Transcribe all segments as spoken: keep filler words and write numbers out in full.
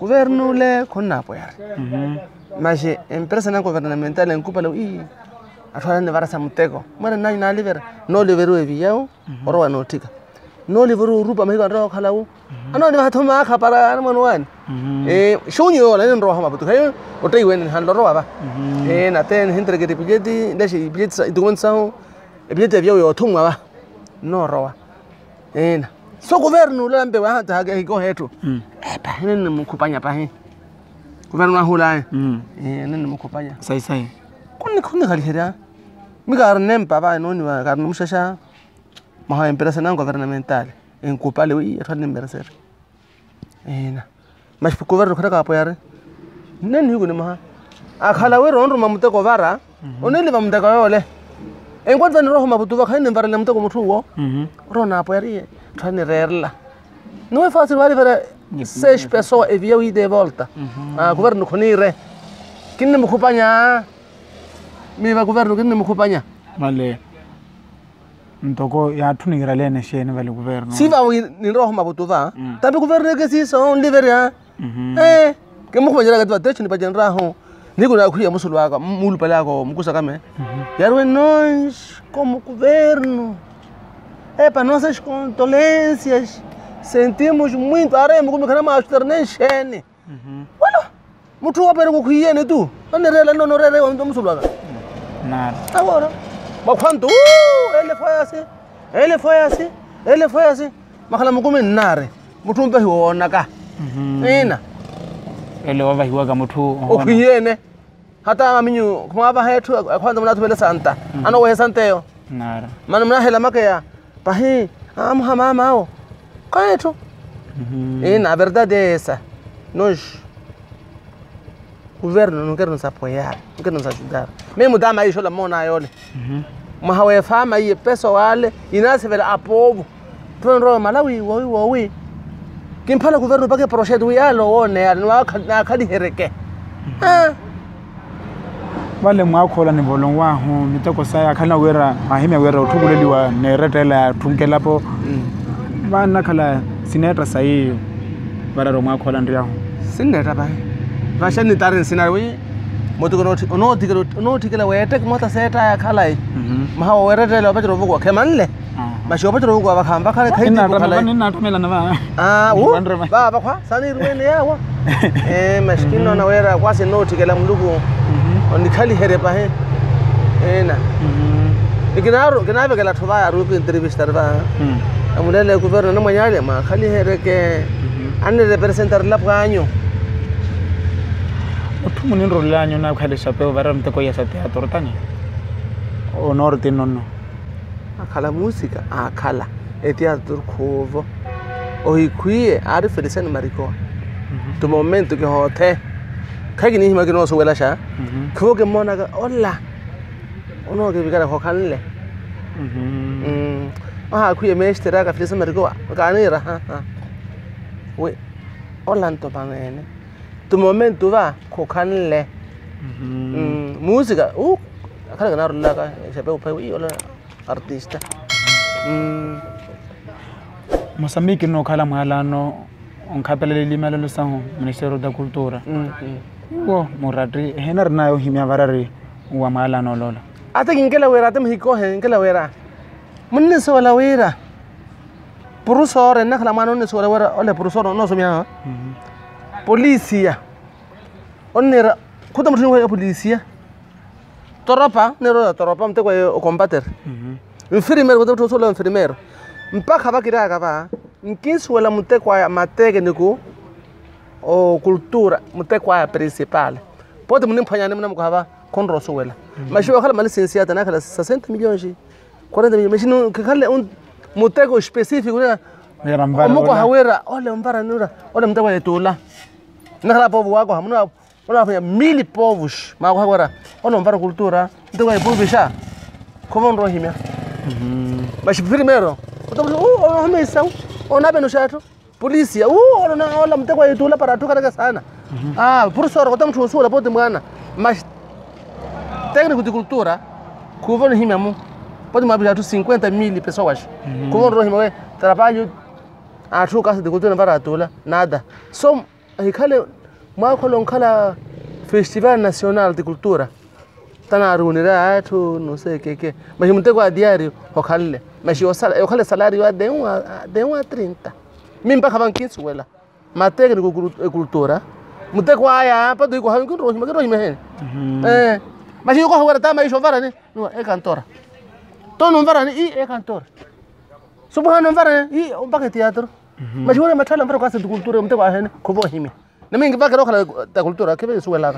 Governo le con apoiare. Ma se empresa non governamentale in cupa lo i a fare ne vara samutego. Ma na na liver no liveru e viao oro no tika. No liveru rupa me ro khalau. Ano ne hatho ma kha para man wan. E shunyo la ro ha butu khay o tai wen han ro ba. E na ten hintre ke pijeti da shi pijeti duwan sao e pijeti viao yo thung ba. No ro. E na so governo la mbe wa ta ga go hetu. E pa ne mu kupanya pa he. Governo hula eh nene mukopanya sai sai kunni kunni kali hera mi garnem papa no ni garnem shasha ma ha empresa non governamentale en kupale wi atane empresa ena mas governo kada ka apoyare nen higo ne ma akhala we ron roma mute ko vara onele ba mute ko yole en kwatva ni roho mabutu va khane mbara le mute ko muthu wo rona apoyare thane rerla no é fácil vale para seis pessoas e viu de volta. Ah, governo conire. Quem não me acompanha? Me vai governo quem não me acompanha? Vale. Ntoko ya tuningira lene shene vale governo. Si va ni roho mabutu va. Tapi governo que si son liberia. Eh, que mo khojera ka twa ni pa jenra ho. Ni ko na khu ya musulwa ka mulu pala ko mukusa kame. Yaro nós como governo. É para nossas condolências. Sentimos muito aremo como que não mais tornei chene. Olha, muito a pergunta que é né tu? Onde ela não não ela vamos vamos lá. Nada. Agora, mas quando ele foi assim, ele foi assim, ele foi assim, mas ela não come nada. Muito um perro ona cá. Ina. Ele vai hiwa ga muito. O que é né? Hata aminyu como aba hetu quando mna tubele santa. Ano we santa yo. Nada. Mano mna hela makaya. Pahi, amo hamama. Correto. Uhum. E na verdade é essa. Nós, o governo não quer nos apoiar, não quer nos ajudar. Mesmo dá mais a mão na olha. Mas a fama e pessoal e nasce ver a povo. Então Malawi, oi, oi. Quem fala governo para que projeto ia lo né, não há na cali hereke. Ah. Vale mwa khola ni bolong wa ho mitoko sa ya khana wera mahime wera uthuguleliwa ne retela thunkela po. Bana kala sineta sai bara roma khola ndria sineta ba vasha ni tarin sinarwi moto ko no tikelo no tikela wete mota seta ya khala yi ma wa wera tele obetro vugo kemanle ma shi obetro vugo ba khamba khala khai ko khala ni na thomela na ba ah u ba ba kwa sani ruene yawa eh mashkino na wera kwase no tikela mlugu oni khali here ba he ena ignaro gnabe gala thoba ya ru entrevista ba amulele governo na manyale ma khali here ke ane representar la pganyo othu munin rolanyo na khale shape bara mte ko yasa teatro tani o norte nonno akhala musica akhala e teatro khovo o ikwie ari felisen mariko to momento ke hote khagi ni hima ke no so wela sha kho ke mona ga olla ono ke bigara ho khanle mhm ah kuye mestre ka felisen mariko ka ni ra ha we Orlando bangene tu momento va kokanle mm música uh akala kana rola ka sepe upai wi ola artista mm Mozambique no khala mhalano onkapelele limelo lo sango Ministero da Cultura mm wo moratri henar nayo himya varare wa mhalano lola ata kinkela wera tam hiko he kinkela wera munne so la wera Professor na kala mano ne so wera ole professor no so miya polícia onera kuta mutuni wa polícia toropa nero toropa mte kwa o combater enfermeiro kuta mutuni solo enfermeiro mpaka bakira kaba nkinsu wala mte kwa mateke niku o cultura mte kwa principal pode munim phanyane mna mukaba konro so wela mashiwa khala mal licenciada na khala sessenta milhões quarenta milhões mashino khala un muteko específico na muko hawera ole mbara nura ole mte kwa etola nakala povo wako hamuna unafanya mili povos ma agora ono mbara cultura então vai pulvejar como um rohimia mas primeiro então o homem o nabe no chato polícia o ona ola mtekwa itula para tuka sana ah professor ko tamtu sura pode mwana mas técnico de cultura kuvo no himia mu pode mabila tu cinquenta mil pessoas como um rohimia trabalho a tuka de cultura para tula nada só hikhale mwakholo ngikhala Festival Nacional de Cultura tana reunirá atu não sei que que mas eu mutego a diário hokhale mas eu sal eu khale salário de um de um a trinta mim pa khaban quinze wela ma técnico cultura mutego aya pa do ko han ko ro ma ko ro me eh mas eu ko agora tá mas eu vara né não é cantora to não vara né e é cantora subhan não vara né e um pa teatro mas eu ma thala vara ko de cultura mutego a né ko bo himi na mim pa ko khala da cultura que veio suela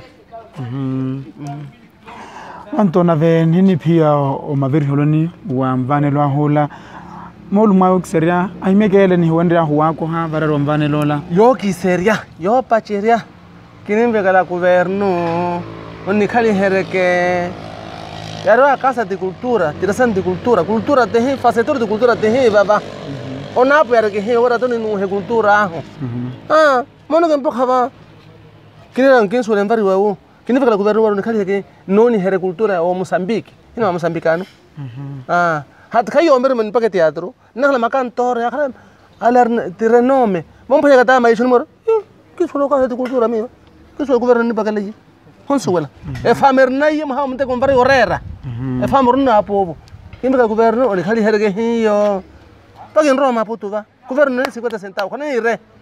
Antona ve nini pia o maveri holoni wa mvane lo hola molu ma seria ai megele ni wendra huako ha vararo mvane lola yo ki seria yo pacheria kinin vega la governo onni khali hereke yaro a casa de cultura tirasan de cultura cultura te he facetor de cultura te he baba ona per que he ora toni nu he cultura ah mono que empojaba kinin kin suelen vari wa kini vega la governo ora khali que noni here cultura o Moçambique ina moçambicano ah hat kayo omber men pa teatro nakala makantor ya kala alar ti renome mon pa gata mai sunmor que solo casa de cultura mio que solo governo ni pa kala hon suela e famer nay ma hamte kon vari orera e famor na povo kini vega governo o khali here que hiyo pa in Roma putuva governo ni cinquanta centavos kana ire